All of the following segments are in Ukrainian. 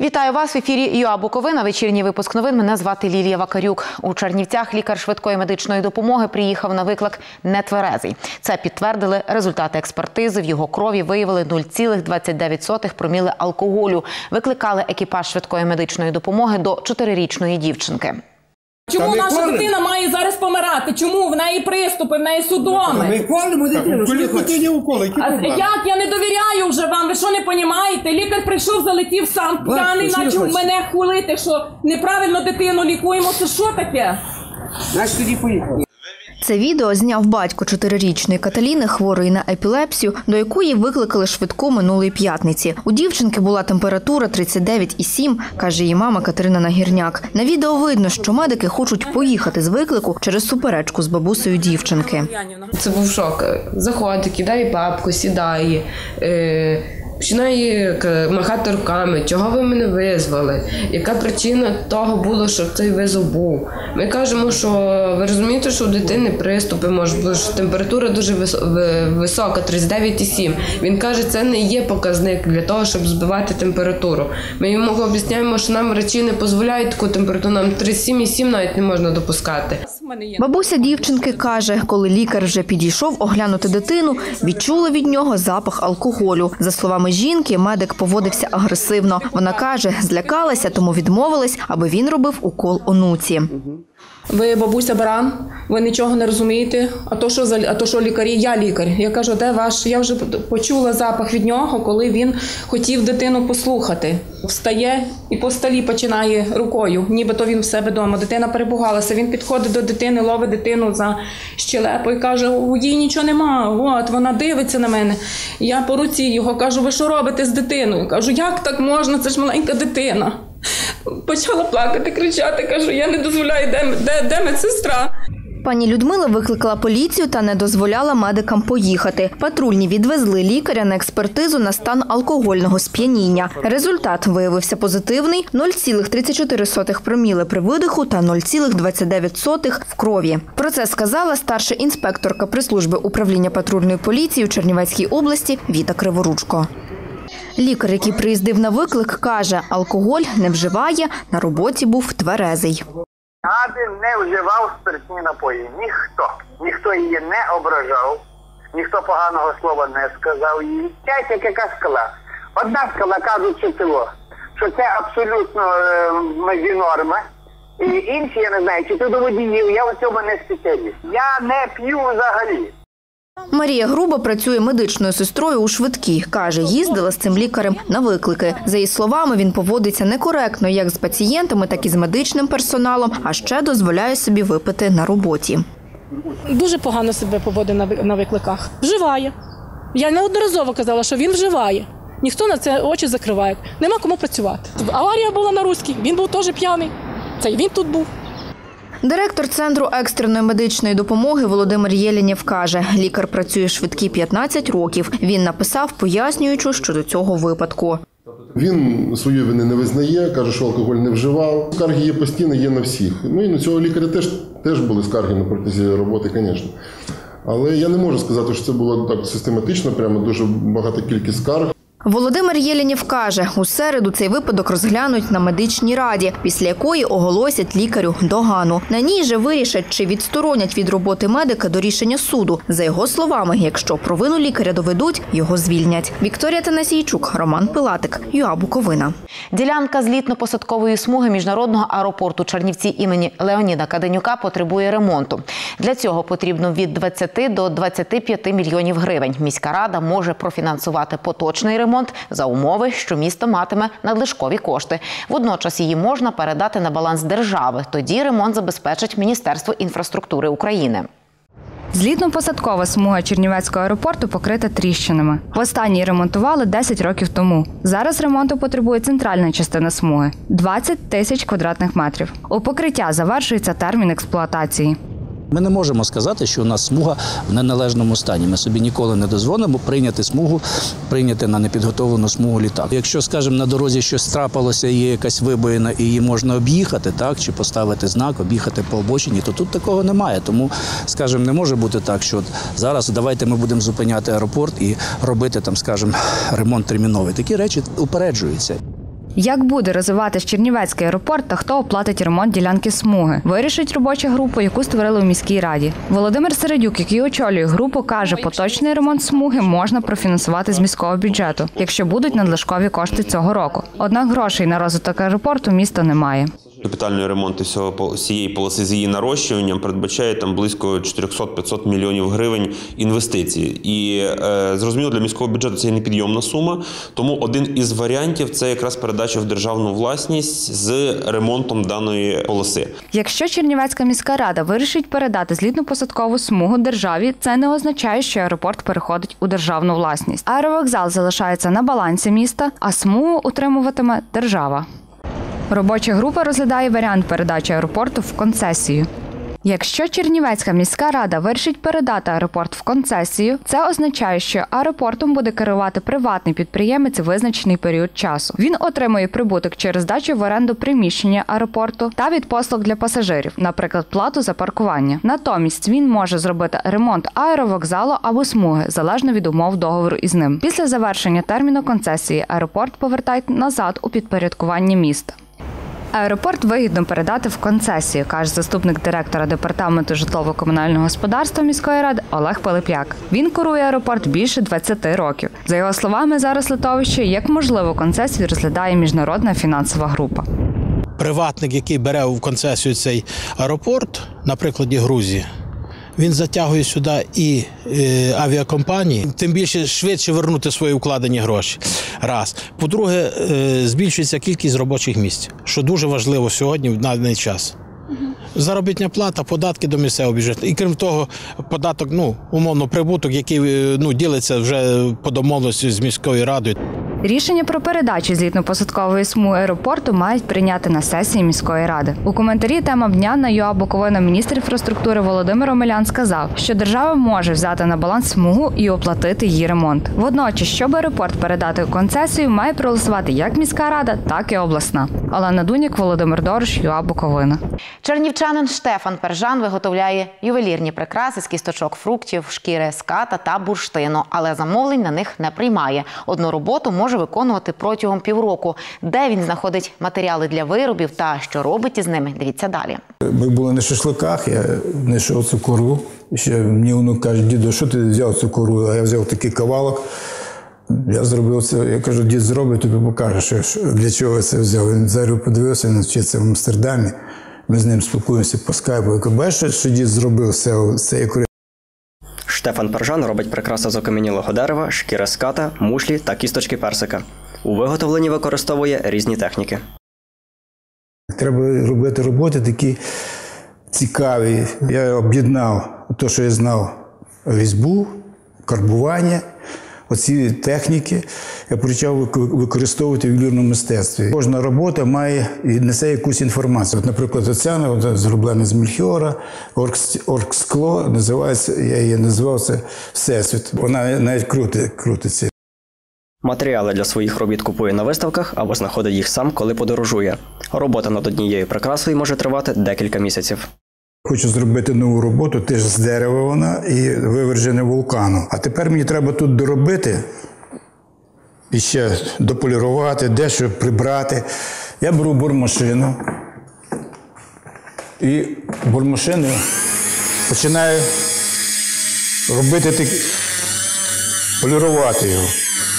Вітаю вас в ефірі ЮА Буковина. Вечірній випуск новин. Мене звати Лілія Вакарюк. У Чернівцях лікар швидкої медичної допомоги приїхав на виклик нетверезий. Це підтвердили результати експертизи. В його крові виявили 0,29 проміли алкоголю. Викликали екіпаж швидкої медичної допомоги до 4-річної дівчинки. Чому наша дитина має зараз помирати? Чому? В неї приступи, в неї судоми. Ми колимо дитину, що дитині уколи? Як? Я не довіряю вже вам, ви що не розумієте? Лікар прийшов, залетів сам п'яний, почав мене хулити, що неправильно дитину лікуємо. Це що таке? Значить, тоді поїхали. Це відео зняв батько 4-річної Каталіни, хворої на епілепсію, до якої викликали швидку минулої п'ятниці. У дівчинки була температура 39,7, каже її мама Катерина Нагірняк. На відео видно, що медики хочуть поїхати з виклику через суперечку з бабусею дівчинки. Це був шок. Заходить, кидає папку, сідає, починає махати руками. Чого ви мене визвали? Яка причина того була, щоб цей визов був? Ми кажемо, що ви розумієте, що у дитини приступи може бути, що температура дуже висока, 39,7. Він каже, це не є показник для того, щоб збивати температуру. Ми йому об'ясняємо, що нам врачі не дозволяють таку температуру, нам 37,7 навіть не можна допускати. Бабуся дівчинки каже, коли лікар вже підійшов оглянути дитину, відчула від нього запах алкоголю. За словами жінки, медик поводився агресивно. Вона каже, злякалася, тому відмовилась, аби він робив укол онуці. Ви бабуся баран, ви нічого не розумієте, а то що лікарі, я лікар. Я кажу, де ваш? Я вже почула запах від нього, коли він хотів дитину послухати. Встає і по столі починає рукою, нібито він в себе вдома. Дитина перепугалася, він підходить до дитини, ловить дитину за щелепу і каже, у їй нічого нема, от, вона дивиться на мене. Я по руці його кажу, ви що робите з дитиною? Кажу, як так можна, це ж маленька дитина. Почала плакати, кричати, кажу, я не дозволяю, де медсестра? Пані Людмила викликала поліцію та не дозволяла медикам поїхати. Патрульні відвезли лікаря на експертизу на стан алкогольного сп'яніння. Результат виявився позитивний – 0,34 проміли при видиху та 0,29 в крові. Про це сказала старша інспекторка прес-служби управління патрульної поліції у Чернівецькій області Віта Криворучко. Лікар, який приїздив на виклик, каже, алкоголь не вживає, на роботі був тверезий. Аби не вживав спиртні напої. Ніхто її не ображав, ніхто поганого слова не сказав їй. Тяйте, яка скала. Одна скала, кажуть, що це абсолютно межі норми. І інші, я не знаю, чи то до водіїв, я в цьому не спеціаліст. Я не п'ю взагалі. Марія Груба працює медичною сестрою у швидкій. Каже, їздила з цим лікарем на виклики. За її словами, він поводиться некоректно як з пацієнтами, так і з медичним персоналом, а ще дозволяє собі випити на роботі. Дуже погано себе поводить на викликах. Вживає. Я неодноразово казала, що він вживає. Ніхто на це очі закриває. Нема кому працювати. Аварія була на Руській, він був теж п'яний. Це і він тут був. Директор Центру екстреної медичної допомоги Володимир Єлєнєв каже, лікар працює в швидкій 15 років. Він написав, пояснюючи щодо цього випадку. Він своєї вини не визнає, каже, що алкоголь не вживав. Скарги є постійно, є на всіх. Ну і на цього лікаря теж були скарги на протязі роботи, звісно. Але я не можу сказати, що це було так систематично, прямо дуже багата кількість скарг. Володимир Єлєнєв каже, у середу цей випадок розглянуть на медичній раді, після якої оголосять лікарю догану. На ній же вирішать, чи відсторонять від роботи медика до рішення суду. За його словами, якщо провину лікаря доведуть, його звільнять. Вікторія Танасійчук, Роман Пилатик, ЮА Буковина. Ділянка злітно-посадкової смуги міжнародного аеропорту Чернівці імені Леоніда Каденюка потребує ремонту. Для цього потрібно від 20 до 25 мільйонів гривень. Міська рада може профінансувати поточний ремонт за умови, що місто матиме надлишкові кошти. Водночас її можна передати на баланс держави. Тоді ремонт забезпечить Міністерство інфраструктури України. Злітно-посадкова смуга Чернівецького аеропорту покрита тріщинами. Востаннє її ремонтували 10 років тому. Зараз ремонту потребує центральна частина смуги – 20 тисяч квадратних метрів. У покриття завершується термін експлуатації. Ми не можемо сказати, що у нас смуга в неналежному стані. Ми собі ніколи не дозволимо прийняти на непідготовлену смугу літак. Якщо, скажімо, на дорозі щось трапилося, є якась вибоїна і її можна об'їхати, так, чи поставити знак, об'їхати по обочині, то тут такого немає. Тому, скажімо, не може бути так, що зараз давайте ми будемо зупиняти аеропорт і робити там, скажімо, ремонт терміновий. Такі речі упереджуються. Як буде розвиватись Чернівецький аеропорт та хто оплатить ремонт ділянки смуги, вирішить робоча група, яку створили у міській раді. Володимир Середюк, який очолює групу, каже, поточний ремонт смуги можна профінансувати з міського бюджету, якщо будуть надлишкові кошти цього року. Однак грошей на розвиток аеропорту місто не має. Капітальний ремонт всієї полоси з її нарощуванням передбачає там близько 400-500 мільйонів гривень інвестицій. І зрозуміло, для міського бюджету це є непідйомна сума, тому один із варіантів – це якраз передача в державну власність з ремонтом даної полоси. Якщо Чернівецька міська рада вирішить передати злітно-посадкову смугу державі, це не означає, що аеропорт переходить у державну власність. Аеровокзал залишається на балансі міста, а смугу утримуватиме держава. Робоча група розглядає варіант передачі аеропорту в концесію. Якщо Чернівецька міська рада вирішить передати аеропорт в концесію, це означає, що аеропортом буде керувати приватний підприємець визначений період часу. Він отримує прибуток через здачу в оренду приміщення аеропорту та від послуг для пасажирів, наприклад, плату за паркування. Натомість він може зробити ремонт аеровокзалу або смуги, залежно від умов договору із ним. Після завершення терміну концесії аеропорт повертають назад у підпорядкування міста. Аеропорт вигідно передати в концесію, каже заступник директора департаменту житлово-комунального господарства міської ради Олег Пилип'як. Він курує аеропорт більше 20 років. За його словами, зараз литовище як можливу концесію розглядає міжнародна фінансова група. Приватник, який бере в концесію цей аеропорт, на прикладі Грузії, він затягує сюди і авіакомпанії, тим більше швидше вернути свої вкладені гроші. Раз. По-друге, збільшується кількість робочих місць, що дуже важливо сьогодні в даний час. Заробітна плата, податки до місцевого бюджету. І крім того, податок, умовно, прибуток, який ділиться вже по домовленості з міською радою. Рішення про передачу злітно-посадкової смуги аеропорту мають прийняти на сесії міської ради. У коментарі темам дня на ЮА Буковина міністр інфраструктури Володимир Омелян сказав, що держава може взяти на баланс смугу і оплатити її ремонт. Водночас, щоб аеропорт передати у концесію, має проголосувати як міська рада, так і обласна. Олена Дуняк, Володимир Дорош, ЮА Буковина. Чернівчанин Штефан Пержан виготовляє ювелірні прикраси з кісточок фруктів, шкіри ската та бурштину, але замовлень на них не приймає. Одну роботу може виконувати протягом півроку. Де він знаходить матеріали для виробів та що робить із ними, дивіться далі. Ми були на шашликах, я знайшов цю кору. Ще мені онук каже: діду, що ти взяв цю кору? А я взяв такий кавалок. Я зробив це, я кажу: дід зробить, тобі покаже, для чого я це взяв. Він зараз подивився, він вчиться в Амстердамі. Ми з ним спілкуємося по скайпу. Я кажу: бачиш, що дід зробив з цієї кори? Штефан Пержан робить прикраси з окам'янілого дерева, шкіри ската, мушлі та кісточки персика. У виготовленні використовує різні техніки. Треба робити роботи такі цікаві. Я об'єднав те, що я знав: різьбу, карбування, оці техніки я почав використовувати в ювелірному мистецтві. Кожна робота має і несе якусь інформацію. От, наприклад, оця зроблена з мельхіора, оргскло, називається, я її називав це Всесвіт. Вона навіть крутиться. Матеріали для своїх робіт купує на виставках або знаходить їх сам, коли подорожує. Робота над однією прикрасою може тривати декілька місяців. Хочу зробити нову роботу, теж з дерева вона і вивержене вулкану. А тепер мені треба тут доробити і ще дополірувати, дещо прибрати. Я беру бурмашину і бурмашиною починаю робити полірувати його.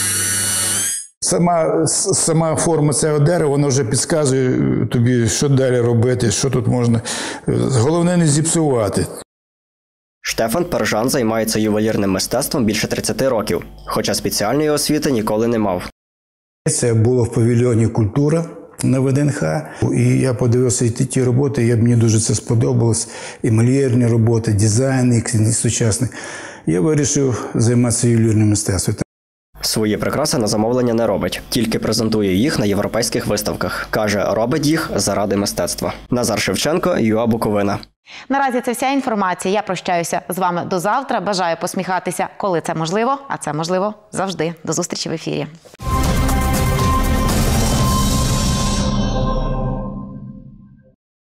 Сама форма цього дерева, вона вже підказує тобі, що далі робити, що тут можна. Головне не зіпсувати. Штефан Пержан займається ювелірним мистецтвом більше 30 років, хоча спеціальної освіти ніколи не мав. Це було в павільйоні «Культура» на ВДНХ. І я подивився і ті роботи, і мені дуже це сподобалось. І мальєрні роботи, дизайн, і сучасний. Я вирішив займатися ювелірним мистецтвом. Свої прикраси на замовлення не робить, тільки презентує їх на європейських виставках. Каже, робить їх заради мистецтва. Назар Шевченко, ЮА Буковина. Наразі це вся інформація. Я прощаюся з вами до завтра. Бажаю посміхатися, коли це можливо, а це можливо завжди. До зустрічі в ефірі.